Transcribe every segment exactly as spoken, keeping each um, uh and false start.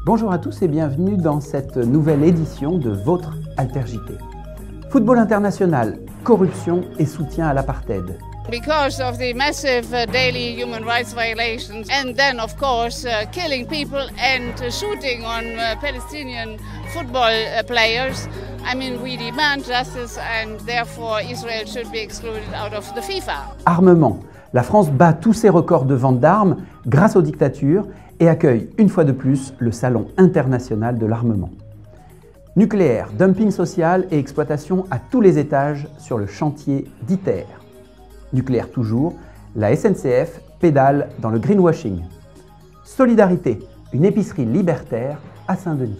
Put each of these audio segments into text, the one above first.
Bonjour à tous et bienvenue dans cette nouvelle édition de votre Alter J T. Football international, corruption et soutien à l'apartheid. Because of the massive uh, daily human rights violations and then of course uh, killing people and uh, shooting on uh, Palestinian football uh, players, I mean we demand justice and therefore Israel should be excluded out of the FIFA. Armement. La France bat tous ses records de vente d'armes grâce aux dictatures et accueille une fois de plus le Salon international de l'armement. Nucléaire, dumping social et exploitation à tous les étages sur le chantier d'ITER. Nucléaire toujours, la S N C F pédale dans le greenwashing. Solidarité, une épicerie libertaire à Saint-Denis.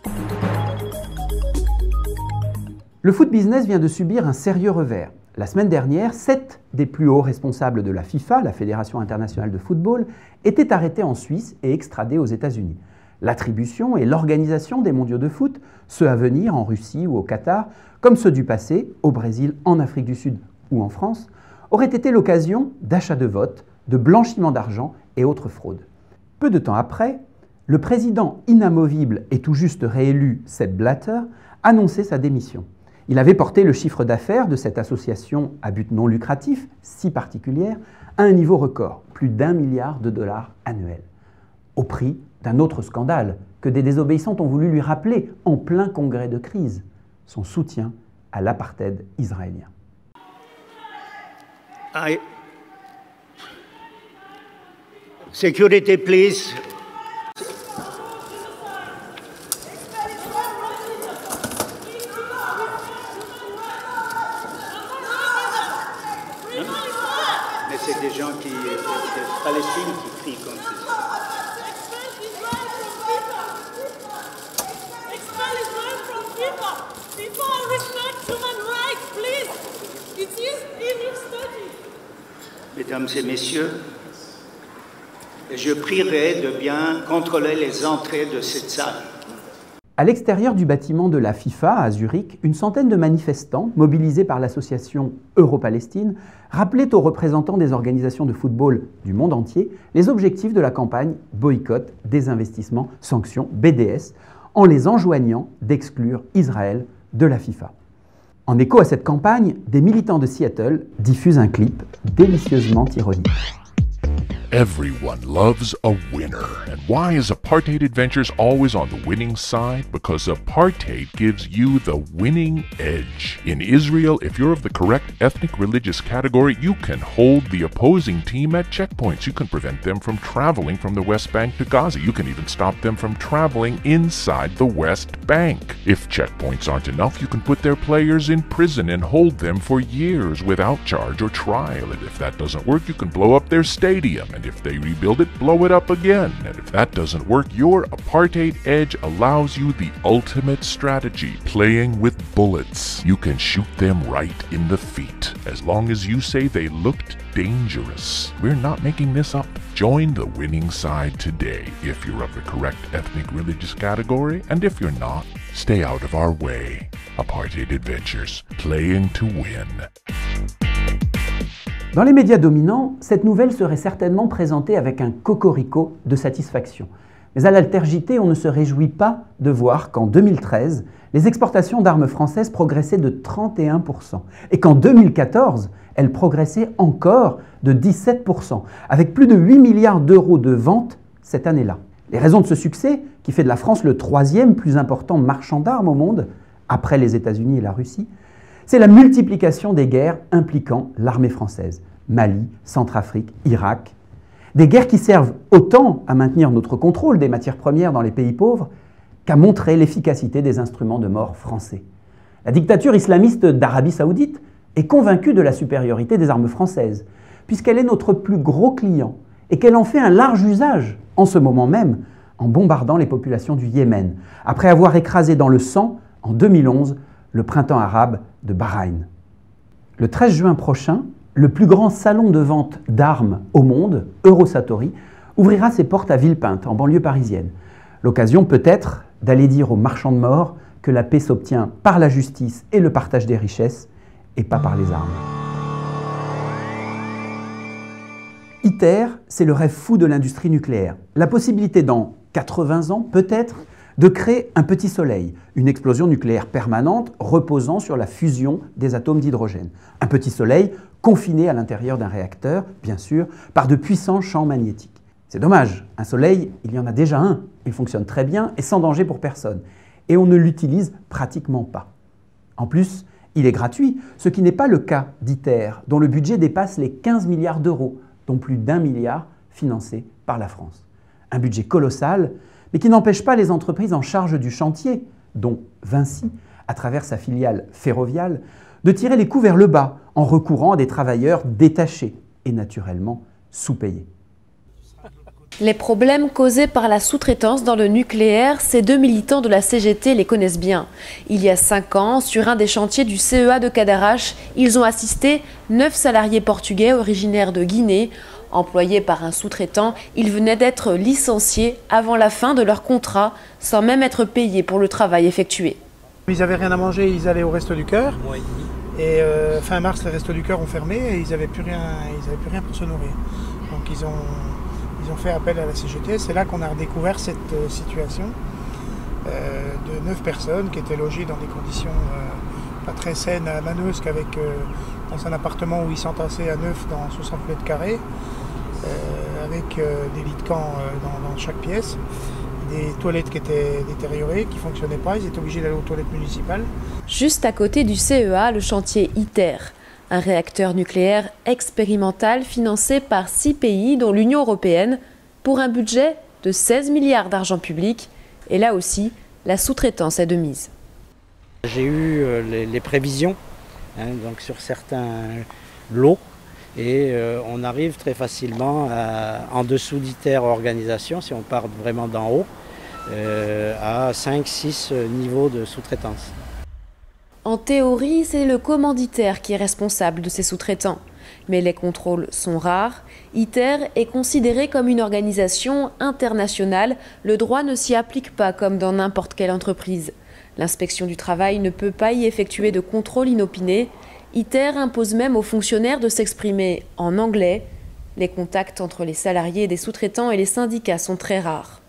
Le foot business vient de subir un sérieux revers. La semaine dernière, sept des plus hauts responsables de la FIFA, la Fédération internationale de football, étaient arrêtés en Suisse et extradés aux États-Unis. L'attribution et l'organisation des mondiaux de foot, ceux à venir en Russie ou au Qatar, comme ceux du passé, au Brésil, en Afrique du Sud ou en France, auraient été l'occasion d'achats de votes, de blanchiment d'argent et autres fraudes. Peu de temps après, le président inamovible et tout juste réélu Sepp Blatter annonçait sa démission. Il avait porté le chiffre d'affaires de cette association à but non lucratif, si particulière, à un niveau record, plus d'un milliard de dollars annuels, au prix d'un autre scandale que des désobéissantes ont voulu lui rappeler en plein congrès de crise, son soutien à l'apartheid israélien. I... Security, please. Mais c'est des gens qui, de, de Palestine qui crient comme ça. Expel Israel from FIFA. FIFA respect human rights, please. It is in your study. Mesdames et messieurs, je prierai de bien contrôler les entrées de cette salle. À l'extérieur du bâtiment de la FIFA, à Zurich, une centaine de manifestants, mobilisés par l'association Euro-Palestine, rappelaient aux représentants des organisations de football du monde entier les objectifs de la campagne Boycott, Désinvestissement, Sanctions, B D S, en les enjoignant d'exclure Israël de la FIFA. En écho à cette campagne, des militants de Seattle diffusent un clip délicieusement ironique. Everyone loves a winner. And why is Apartheid Adventures always on the winning side? Because apartheid gives you the winning edge. In Israel, if you're of the correct ethnic religious category, you can hold the opposing team at checkpoints. You can prevent them from traveling from the West Bank to Gaza. You can even stop them from traveling inside the West Bank. If checkpoints aren't enough, you can put their players in prison and hold them for years without charge or trial. And if that doesn't work, you can blow up their stadium. And if they rebuild it, blow it up again. And if that doesn't work, your apartheid edge allows you the ultimate strategy, playing with bullets. You can shoot them right in the feet, as long as you say they looked dangerous. We're not making this up. Join the winning side today if you're of the correct ethnic religious category, and if you're not, stay out of our way. Apartheid Adventures, playing to win. Dans les médias dominants, cette nouvelle serait certainement présentée avec un cocorico de satisfaction. Mais à l'Alter J T, on ne se réjouit pas de voir qu'en deux mille treize, les exportations d'armes françaises progressaient de trente et un pour cent et qu'en deux mille quatorze, elles progressaient encore de dix-sept pour cent, avec plus de huit milliards d'euros de ventes cette année-là. Les raisons de ce succès, qui fait de la France le troisième plus important marchand d'armes au monde, après les États-Unis et la Russie, c'est la multiplication des guerres impliquant l'armée française. Mali, Centrafrique, Irak. Des guerres qui servent autant à maintenir notre contrôle des matières premières dans les pays pauvres qu'à montrer l'efficacité des instruments de mort français. La dictature islamiste d'Arabie Saoudite est convaincue de la supériorité des armes françaises, puisqu'elle est notre plus gros client et qu'elle en fait un large usage en ce moment même en bombardant les populations du Yémen, après avoir écrasé dans le sang, en deux mille onze, le printemps arabe de Bahreïn. Le treize juin prochain, le plus grand salon de vente d'armes au monde, Eurosatory, ouvrira ses portes à Villepinte, en banlieue parisienne. L'occasion peut-être d'aller dire aux marchands de mort que la paix s'obtient par la justice et le partage des richesses, et pas par les armes. ITER, c'est le rêve fou de l'industrie nucléaire. La possibilité dans quatre-vingts ans peut-être, de créer un petit soleil, une explosion nucléaire permanente reposant sur la fusion des atomes d'hydrogène. Un petit soleil confiné à l'intérieur d'un réacteur, bien sûr, par de puissants champs magnétiques. C'est dommage, un soleil, il y en a déjà un, il fonctionne très bien et sans danger pour personne. Et on ne l'utilise pratiquement pas. En plus, il est gratuit, ce qui n'est pas le cas d'ITER, dont le budget dépasse les quinze milliards d'euros, dont plus d'un milliard financé par la France. Un budget colossal, mais qui n'empêche pas les entreprises en charge du chantier, dont Vinci, à travers sa filiale Ferrovial, de tirer les coups vers le bas en recourant à des travailleurs détachés et naturellement sous-payés. Les problèmes causés par la sous-traitance dans le nucléaire, ces deux militants de la C G T les connaissent bien. Il y a cinq ans, sur un des chantiers du C E A de Cadarache, ils ont assisté neuf salariés portugais originaires de Guinée. Employés par un sous-traitant, ils venaient d'être licenciés avant la fin de leur contrat, sans même être payés pour le travail effectué. Ils n'avaient rien à manger, ils allaient au Resto du Cœur. Et euh, fin mars, les Restos du Cœur ont fermé et ils n'avaient plus rien, ils avaient plus rien pour se nourrir. Donc ils ont, ils ont fait appel à la C G T. C'est là qu'on a redécouvert cette euh, situation euh, de neuf personnes qui étaient logées dans des conditions euh, pas très saines à Manosque, avec euh, dans un appartement où ils s'entassaient à neuf dans soixante mètres carrés. Euh, avec euh, des lits de camp euh, dans, dans chaque pièce, des toilettes qui étaient détériorées, qui ne fonctionnaient pas, ils étaient obligés d'aller aux toilettes municipales. Juste à côté du C E A, le chantier ITER, un réacteur nucléaire expérimental financé par six pays, dont l'Union européenne, pour un budget de seize milliards d'argent public. Et là aussi, la sous-traitance est de mise. J'ai eu euh, les, les prévisions hein, donc sur certains lots. Et euh, on arrive très facilement à, en dessous d'ITER organisation, si on part vraiment d'en haut, euh, à cinq six niveaux de sous-traitance. En théorie, c'est le commanditaire qui est responsable de ces sous-traitants. Mais les contrôles sont rares. ITER est considéré comme une organisation internationale. Le droit ne s'y applique pas comme dans n'importe quelle entreprise. L'inspection du travail ne peut pas y effectuer de contrôle inopiné. ITER impose même aux fonctionnaires de s'exprimer en anglais. Les contacts entre les salariés des sous-traitants et les syndicats sont très rares.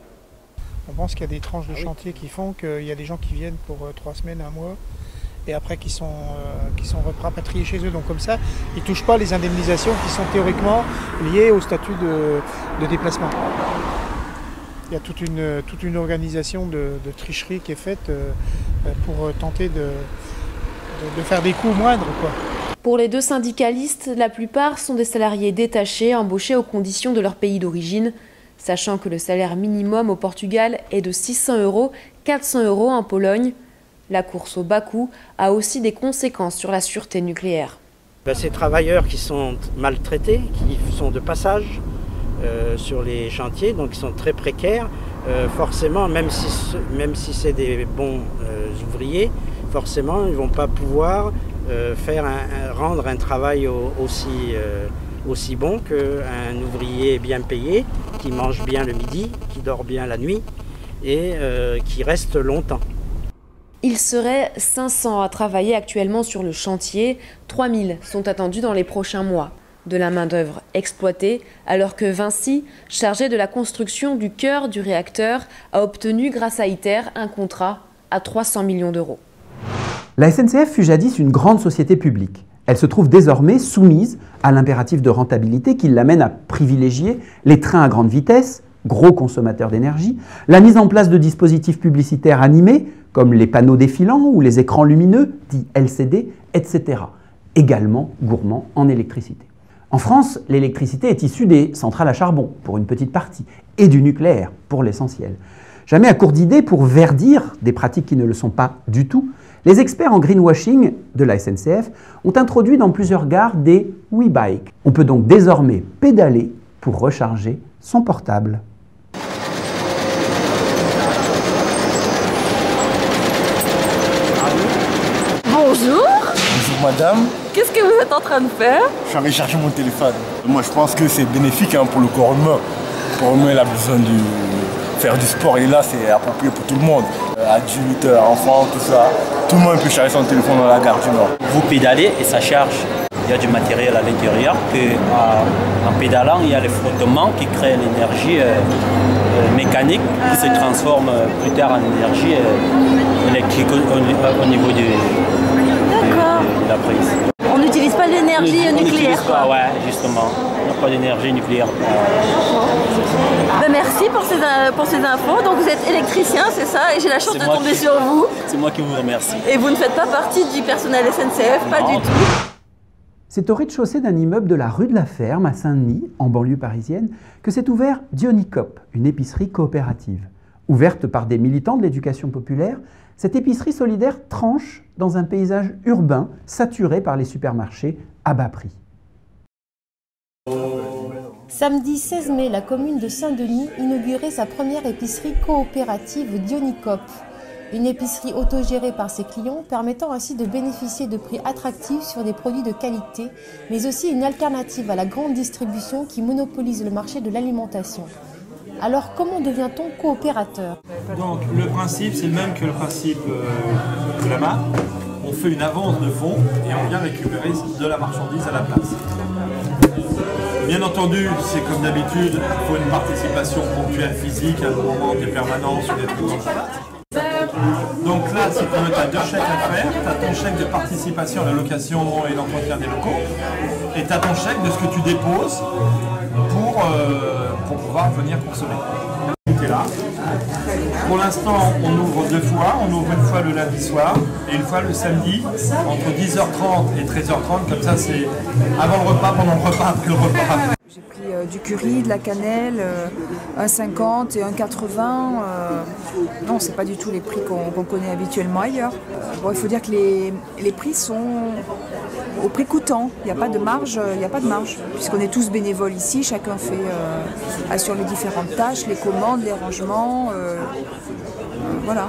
On pense qu'il y a des tranches de chantier qui font qu'il y a des gens qui viennent pour euh, trois semaines, un mois, et après qui sont, euh, qui sont rapatriés chez eux. Donc comme ça, ils ne touchent pas les indemnisations qui sont théoriquement liées au statut de, de déplacement. Il y a toute une, toute une organisation de, de tricherie qui est faite euh, pour tenter de... de faire des coûts moindres, quoi. Pour les deux syndicalistes, la plupart sont des salariés détachés, embauchés aux conditions de leur pays d'origine. Sachant que le salaire minimum au Portugal est de six cents euros, quatre cents euros en Pologne, la course au bas coût a aussi des conséquences sur la sûreté nucléaire. Ben, ces travailleurs qui sont maltraités, qui sont de passage euh, sur les chantiers, donc qui sont très précaires, euh, forcément, même si, même si c'est des bons euh, ouvriers, forcément, ils ne vont pas pouvoir euh, faire un, rendre un travail au, aussi, euh, aussi bon qu'un ouvrier bien payé, qui mange bien le midi, qui dort bien la nuit et euh, qui reste longtemps. Il serait cinq cents à travailler actuellement sur le chantier, trois mille sont attendus dans les prochains mois. De la main-d'œuvre exploitée, alors que Vinci, chargé de la construction du cœur du réacteur, a obtenu grâce à ITER un contrat à trois cents millions d'euros. La S N C F fut jadis une grande société publique. Elle se trouve désormais soumise à l'impératif de rentabilité qui l'amène à privilégier les trains à grande vitesse, gros consommateurs d'énergie, la mise en place de dispositifs publicitaires animés, comme les panneaux défilants ou les écrans lumineux, dits L C D, et cetera, également gourmands en électricité. En France, l'électricité est issue des centrales à charbon, pour une petite partie, et du nucléaire, pour l'essentiel. Jamais à court d'idées pour verdir des pratiques qui ne le sont pas du tout, les experts en greenwashing de la S N C F ont introduit dans plusieurs gares des WeBike. On peut donc désormais pédaler pour recharger son portable. Bonjour. Bonjour madame. Qu'est-ce que vous êtes en train de faire? Je suis allé charger mon téléphone. Moi je pense que c'est bénéfique hein, pour le corps humain. Le corps humain il a besoin de faire du sport et là c'est approprié pour tout le monde. Adultes, enfants, tout ça. Tout le monde peut charger son téléphone dans la gare du Nord. Vous pédalez et ça charge. il y a du matériel à l'intérieur, qu'en pédalant, il y a les frottements qui créent l'énergie euh, euh, mécanique qui se transforme plus tard en énergie euh, électrique au, au, au niveau du, de, de la prise. On n'utilise pas l'énergie nucléaire. Pas, ouais, justement. On n'a pas d'énergie nucléaire. Ben merci pour ces, pour ces infos. Donc vous êtes électricien, c'est ça? Et j'ai la chance de tomber qui, sur vous. C'est moi qui vous remercie. Et vous ne faites pas partie du personnel S N C F, pas du tout. C'est au rez-de-chaussée d'un immeuble de la rue de la Ferme, à Saint-Denis, en banlieue parisienne, que s'est ouvert Dionicop, une épicerie coopérative. Ouverte par des militants de l'éducation populaire, cette épicerie solidaire tranche dans un paysage urbain saturé par les supermarchés à bas prix. Samedi seize mai, la commune de Saint-Denis inaugurait sa première épicerie coopérative Dionicop. Une épicerie autogérée par ses clients permettant ainsi de bénéficier de prix attractifs sur des produits de qualité, mais aussi une alternative à la grande distribution qui monopolise le marché de l'alimentation. Alors comment devient-on coopérateur? Donc le principe c'est le même que le principe euh, de la M A P. On fait une avance de fonds et on vient récupérer de la marchandise à la place. Bien entendu, c'est comme d'habitude, il faut une participation ponctuelle physique, à un moment des permanences ou des trucs comme ça. Donc là, si tu veux, tu as deux chèques à faire. Tu as ton chèque de participation à la location et l'entretien des locaux. Et tu as ton chèque de ce que tu déposes pour, euh, pour pouvoir venir consommer. Tout est là. Pour l'instant, on ouvre deux fois. On ouvre une fois le lundi soir et une fois le samedi entre dix heures trente et treize heures trente. Comme ça, c'est avant le repas, pendant le repas, après le repas. J'ai pris euh, du curry, de la cannelle, euh, un cinquante et un quatre-vingts. Euh, non, c'est pas du tout les prix qu'on qu'on connaît habituellement ailleurs. Euh, bon, il faut dire que les, les prix sont au prix coûtant. Il n'y a pas de marge, il n'y a pas de marge, puisqu'on est tous bénévoles ici. Chacun fait euh, assure les différentes tâches, les commandes, les rangements. Euh, euh, voilà.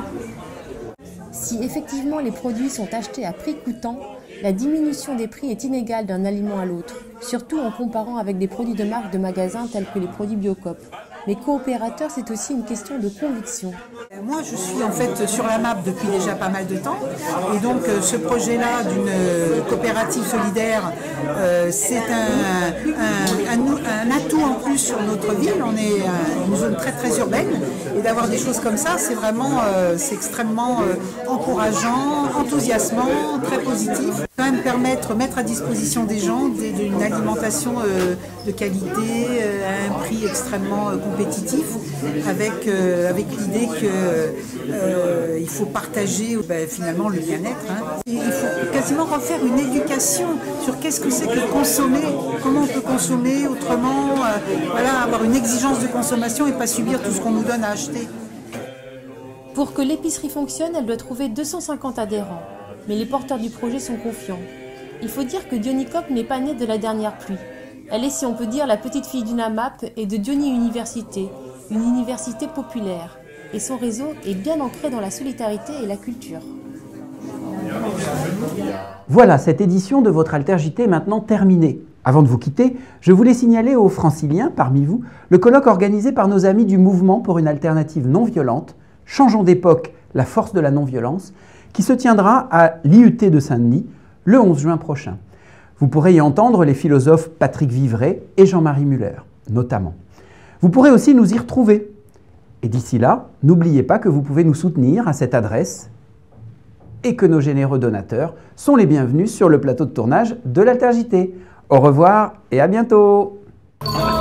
Si effectivement les produits sont achetés à prix coûtant, la diminution des prix est inégale d'un aliment à l'autre, surtout en comparant avec des produits de marque de magasins tels que les produits Biocop. Mais coopérateur, c'est aussi une question de conviction. Moi, je suis en fait sur la M A P depuis déjà pas mal de temps. Et donc, ce projet-là d'une coopérative solidaire, euh, c'est un, un, un, un atout en plus sur notre ville. On est une zone très très urbaine. Et d'avoir des choses comme ça, c'est vraiment, euh, c'est extrêmement euh, encourageant, enthousiasmant, très positif. Quand même permettre, mettre à disposition des gens d'une alimentation euh, de qualité euh, à un prix extrêmement euh, compétitif, avec, euh, avec l'idée qu'il euh, faut partager ben, finalement le bien-être. Hein. Il faut quasiment refaire une éducation sur qu'est-ce que c'est que consommer, comment on peut consommer autrement, euh, voilà, avoir une exigence de consommation et pas subir tout ce qu'on nous donne à acheter. Pour que l'épicerie fonctionne, elle doit trouver deux cent cinquante adhérents. Mais les porteurs du projet sont confiants. Il faut dire que Dionicop n'est pas née de la dernière pluie. Elle est, si on peut dire, la petite fille d'une A M A P et de Diony Université, une université populaire. Et son réseau est bien ancré dans la solidarité et la culture. Voilà, cette édition de votre Alter J T est maintenant terminée. Avant de vous quitter, je voulais signaler aux franciliens, parmi vous, le colloque organisé par nos amis du Mouvement pour une alternative non violente, Changeons d'époque, la force de la non-violence, qui se tiendra à l'I U T de Saint-Denis le onze juin prochain. Vous pourrez y entendre les philosophes Patrick Vivray et Jean-Marie Muller, notamment. Vous pourrez aussi nous y retrouver. Et d'ici là, n'oubliez pas que vous pouvez nous soutenir à cette adresse et que nos généreux donateurs sont les bienvenus sur le plateau de tournage de l'Alter J T. Au revoir et à bientôt.